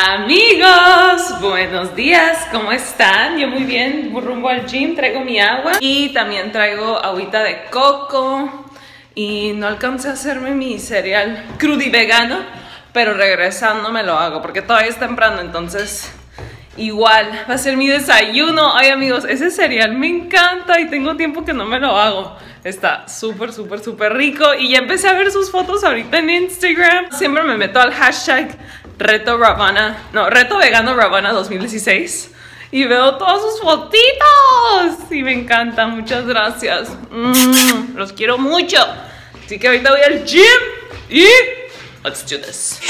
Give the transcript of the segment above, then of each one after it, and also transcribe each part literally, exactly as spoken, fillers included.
Amigos, buenos días, ¿cómo están? Yo muy bien, rumbo al gym, traigo mi agua y también traigo agüita de coco. Y no alcancé a hacerme mi cereal crudo vegano, pero regresando me lo hago porque todavía es temprano, entonces igual va a ser mi desayuno. Ay amigos, ese cereal me encanta y tengo tiempo que no me lo hago. Está súper, súper, súper rico. Y ya empecé a ver sus fotos ahorita en Instagram. Siempre me meto al hashtag Reto Ravana, no, Reto Vegano Ravana dos mil dieciséis y veo todas sus fotitos y me encanta. Muchas gracias. Mm, los quiero mucho. Así que ahorita voy al gym y let's do this.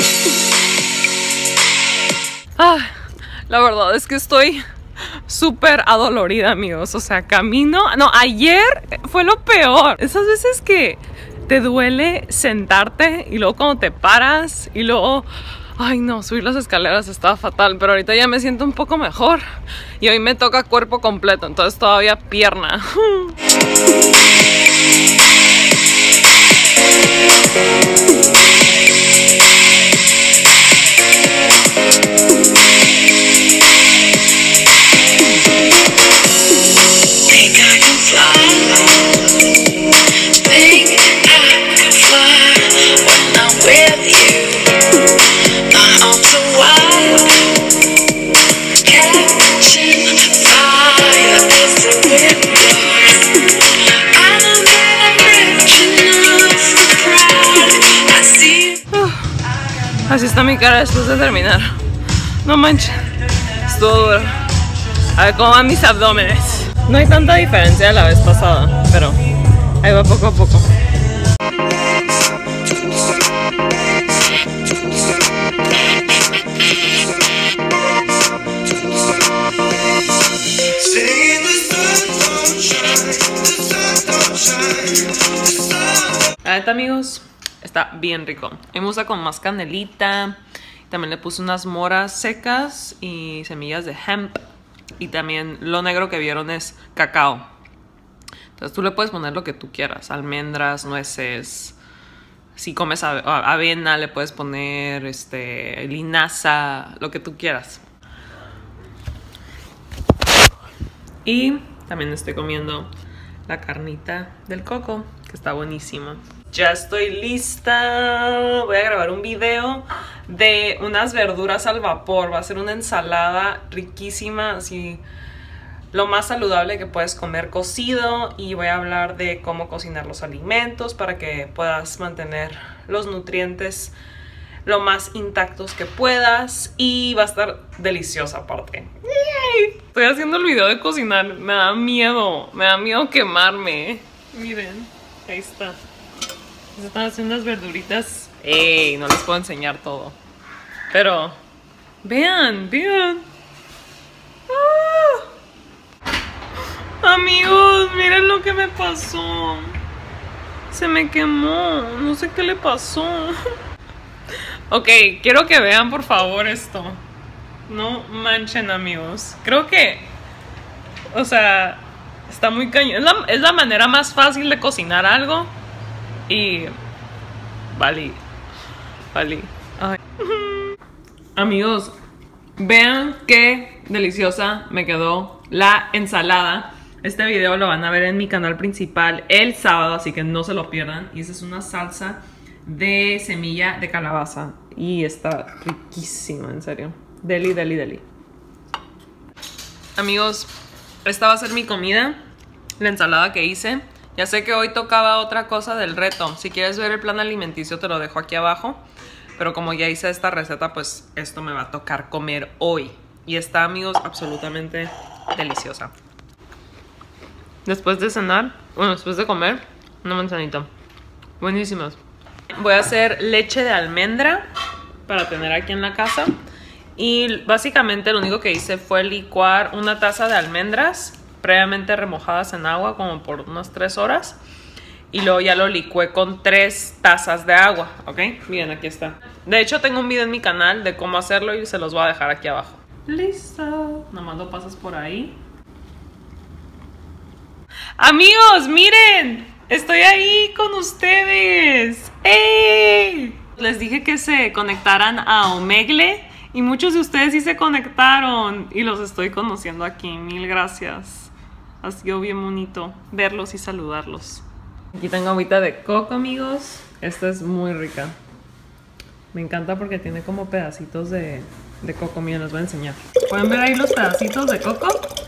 Ah, la verdad es que estoy súper adolorida, amigos. O sea, camino. No, ayer fue lo peor. Esas veces que te duele sentarte y luego cuando te paras y luego, ay no, subir las escaleras estaba fatal. Pero ahorita ya me siento un poco mejor y hoy me toca cuerpo completo, entonces todavía pierna. Así está mi cara después de terminar. No manches, estuvo duro. A ver cómo van mis abdómenes. No hay tanta diferencia de la vez pasada, pero ahí va poco a poco. La neta, amigos, está bien rico. Me gusta con más canelita. También le puse unas moras secas y semillas de hemp. Y también lo negro que vieron es cacao. Entonces tú le puedes poner lo que tú quieras. Almendras, nueces. Si comes avena le puedes poner este, linaza, lo que tú quieras. Y también estoy comiendo la carnita del coco, que está buenísima. Ya estoy lista. Voy a grabar un video de unas verduras al vapor. Va a ser una ensalada riquísima, así lo más saludable que puedes comer cocido. Y voy a hablar de cómo cocinar los alimentos para que puedas mantener los nutrientes lo más intactos que puedas. Y va a estar deliciosa aparte. ¡Yay! Estoy haciendo el video de cocinar. Me da miedo. Me da miedo quemarme. Miren, ahí está. Están haciendo unas verduritas. Ey, no les puedo enseñar todo. Pero vean, vean. ¡Ah! Amigos, miren lo que me pasó. Se me quemó. No sé qué le pasó. Ok, quiero que vean por favor esto. No manchen, amigos. Creo que, o sea, está muy cañón. Es la, es la manera más fácil de cocinar algo. Y vale, vale. Ay. Amigos, vean qué deliciosa me quedó la ensalada. Este video lo van a ver en mi canal principal el sábado, así que no se lo pierdan. Y esa es una salsa de semilla de calabaza y está riquísima, en serio. Deli, deli, deli. Amigos, esta va a ser mi comida, la ensalada que hice. Ya sé que hoy tocaba otra cosa del reto. Si quieres ver el plan alimenticio te lo dejo aquí abajo. Pero como ya hice esta receta, pues esto me va a tocar comer hoy. Y está, amigos, absolutamente deliciosa. Después de cenar, bueno, después de comer, una manzanita. Buenísimas. Voy a hacer leche de almendra para tener aquí en la casa. Y básicamente lo único que hice fue licuar una taza de almendras previamente remojadas en agua como por unas tres horas y luego ya lo licué con tres tazas de agua, ¿ok? Miren, aquí está. De hecho tengo un video en mi canal de cómo hacerlo y se los voy a dejar aquí abajo. Listo. Nomás lo pasas por ahí. Amigos, miren, estoy ahí con ustedes. ¡Ey! Les dije que se conectaran a Omegle Y muchos de ustedes sí se conectaron y los estoy conociendo aquí. Mil gracias. Ha sido bien bonito verlos y saludarlos. Aquí tengo agüita de coco, amigos. Esta es muy rica. Me encanta porque tiene como pedacitos de, de coco. Miren, les voy a enseñar. ¿Pueden ver ahí los pedacitos de coco?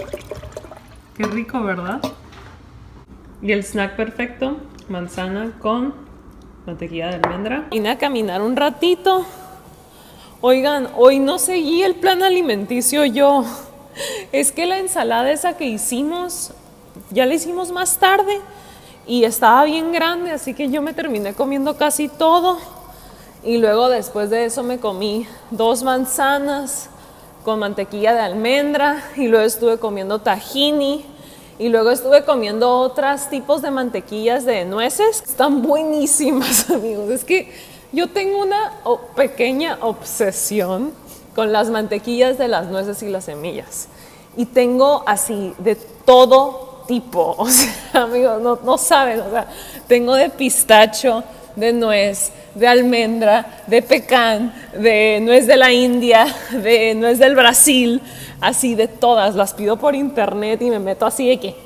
Qué rico, ¿verdad? Y el snack perfecto, manzana con mantequilla de almendra. Vine a caminar un ratito. Oigan, hoy no seguí el plan alimenticio yo. Es que la ensalada esa que hicimos, ya la hicimos más tarde y estaba bien grande, así que yo me terminé comiendo casi todo. Y luego después de eso me comí dos manzanas con mantequilla de almendra y luego estuve comiendo tahini y luego estuve comiendo otros tipos de mantequillas de nueces. Están buenísimas, amigos. Es que yo tengo una pequeña obsesión con las mantequillas de las nueces y las semillas. Y tengo así de todo tipo. O sea, amigos, no, no saben. O sea, tengo de pistacho, de nuez, de almendra, de pecan, de nuez de la India, de nuez del Brasil, así de todas. Las pido por internet y me meto así de que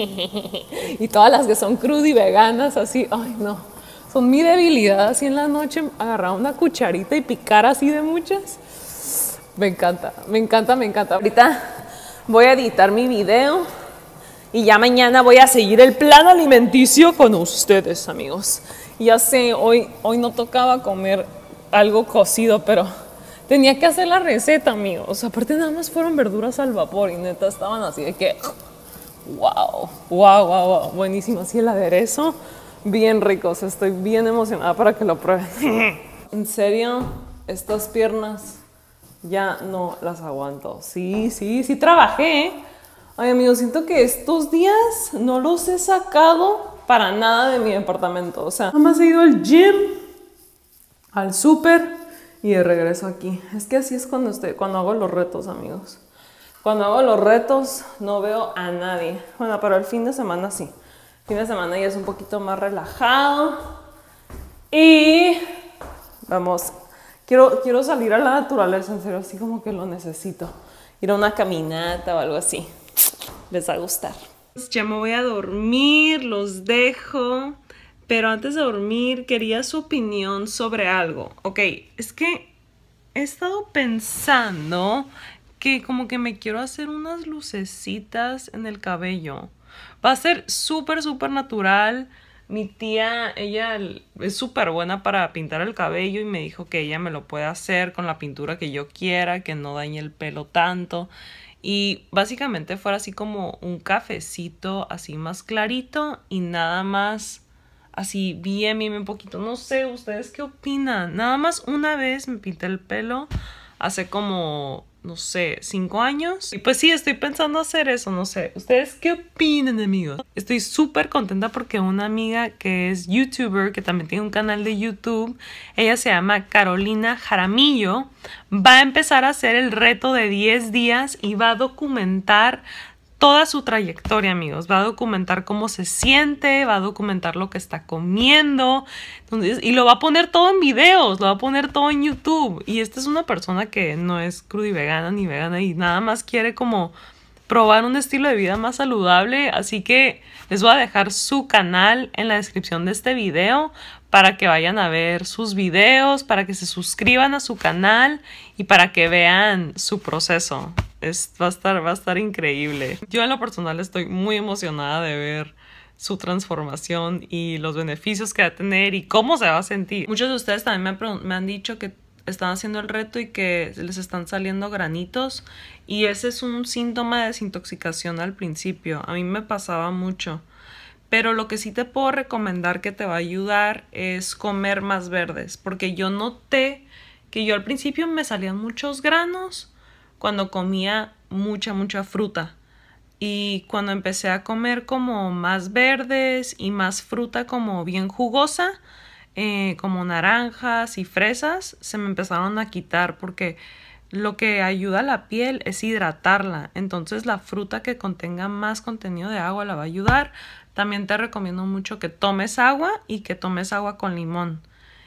y todas las que son crudas y veganas, así, ay no, son mi debilidad. Así en la noche agarrar una cucharita y picar así de muchas. Me encanta, me encanta, me encanta. Ahorita voy a editar mi video y ya mañana voy a seguir el plan alimenticio con ustedes, amigos. Ya sé, hoy, hoy no tocaba comer algo cocido, pero tenía que hacer la receta, amigos. Aparte nada más fueron verduras al vapor y neta estaban así de que wow, wow, wow, wow, buenísimo. Así el aderezo, bien rico. O sea, estoy bien emocionada para que lo prueben. En serio, estas piernas ya no las aguanto. Sí, sí, sí trabajé. Ay, amigos, siento que estos días no los he sacado para nada de mi departamento. O sea, nada más he ido al gym, al súper y de regreso aquí. Es que así es cuando, estoy, cuando hago los retos, amigos. Cuando hago los retos no veo a nadie. Bueno, pero el fin de semana sí. El fin de semana ya es un poquito más relajado. Y vamos, quiero, quiero salir a la naturaleza, en serio, así como que lo necesito. Ir a una caminata o algo así. Les va a gustar. Ya me voy a dormir, los dejo, pero antes de dormir quería su opinión sobre algo. Ok, es que he estado pensando que como que me quiero hacer unas lucecitas en el cabello. Va a ser súper, súper natural. Mi tía, ella es súper buena para pintar el cabello y me dijo que ella me lo puede hacer con la pintura que yo quiera, que no dañe el pelo tanto. Y básicamente fuera así como un cafecito así más clarito y nada más así bien, bien, bien poquito. No sé, ¿ustedes qué opinan? Nada más una vez me pinté el pelo hace como, no sé, cinco años. Y pues sí, estoy pensando hacer eso, no sé. ¿Ustedes qué opinan, amigos? Estoy súper contenta porque una amiga que es youtuber, que también tiene un canal de YouTube, ella se llama Carolina Jaramillo, va a empezar a hacer el reto de diez días y va a documentar toda su trayectoria, amigos. Va a documentar cómo se siente, va a documentar lo que está comiendo. Entonces, y lo va a poner todo en videos, lo va a poner todo en YouTube. Y esta es una persona que no es cruda y vegana ni vegana y nada más quiere como probar un estilo de vida más saludable. Así que les voy a dejar su canal en la descripción de este video para que vayan a ver sus videos, para que se suscriban a su canal y para que vean su proceso. Es, va a estar, va a estar increíble. Yo en lo personal estoy muy emocionada de ver su transformación y los beneficios que va a tener y cómo se va a sentir. Muchos de ustedes también me han, me han dicho que están haciendo el reto y que les están saliendo granitos y ese es un síntoma de desintoxicación al principio. A mí me pasaba mucho. Pero lo que sí te puedo recomendar que te va a ayudar es comer más verdes. Porque yo noté que yo al principio me salían muchos granos cuando comía mucha, mucha fruta. Y cuando empecé a comer como más verdes y más fruta como bien jugosa, eh, como naranjas y fresas, se me empezaron a quitar porque lo que ayuda a la piel es hidratarla. Entonces la fruta que contenga más contenido de agua la va a ayudar. También te recomiendo mucho que tomes agua y que tomes agua con limón.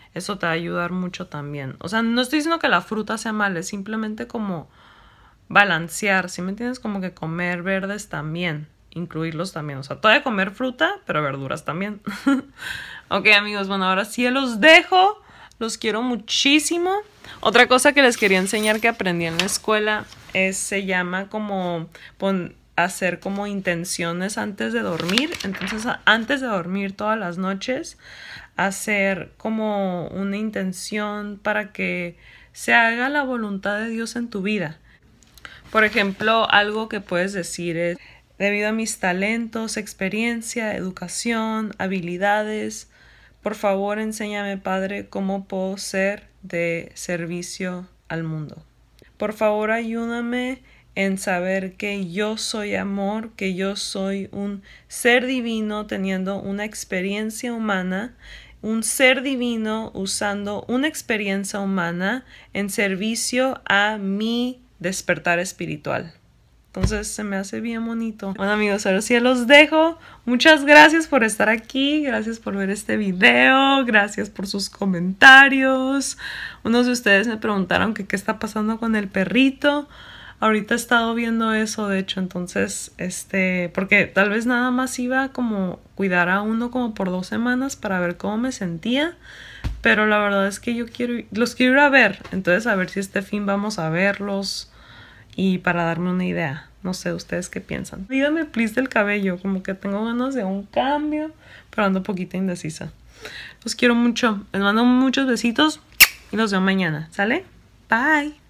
eso te va a ayudar mucho también. O sea, no estoy diciendo que la fruta sea mala, es simplemente como balancear, ¿sí me entiendes? Como que comer verdes también, incluirlos también. O sea, todavía comer fruta, pero verduras también. Ok, amigos, bueno, ahora sí los dejo. Los quiero muchísimo. Otra cosa que les quería enseñar que aprendí en la escuela es, se llama como pon, hacer como intenciones antes de dormir. Entonces, a, antes de dormir todas las noches, hacer como una intención para que se haga la voluntad de Dios en tu vida. Por ejemplo, algo que puedes decir es: debido a mis talentos, experiencia, educación, habilidades, por favor enséñame, Padre, cómo puedo ser de servicio al mundo. Por favor, ayúdame en saber que yo soy amor, que yo soy un ser divino teniendo una experiencia humana, un ser divino usando una experiencia humana en servicio a mi despertar espiritual. Entonces se me hace bien bonito. Bueno, amigos, ahora sí los dejo. Muchas gracias por estar aquí. Gracias por ver este video. Gracias por sus comentarios. Unos de ustedes me preguntaron que qué está pasando con el perrito. Ahorita he estado viendo eso, de hecho. Entonces, este, porque tal vez nada más iba como cuidar a uno como por dos semanas para ver cómo me sentía. Pero la verdad es que yo quiero, los quiero ir a ver. Entonces, a ver si este fin vamos a verlos. Y para darme una idea. No sé, ¿ustedes qué piensan? Díganme, please, del cabello. Como que tengo ganas de un cambio, pero ando un poquito indecisa. Los quiero mucho. Les mando muchos besitos y los veo mañana. ¿Sale? Bye.